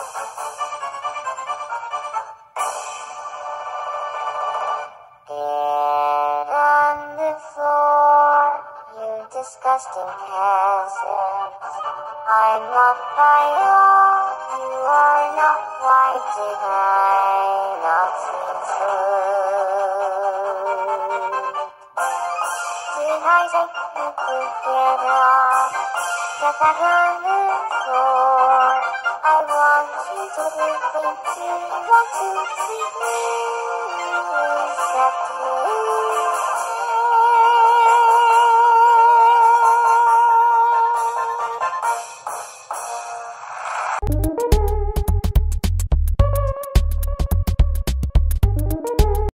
on the floor, you disgusting peasants. I'm not vile, you are not white, did I not seem true? Did I say you could get off? Get back on the floor. I want you to think you want to sleep me.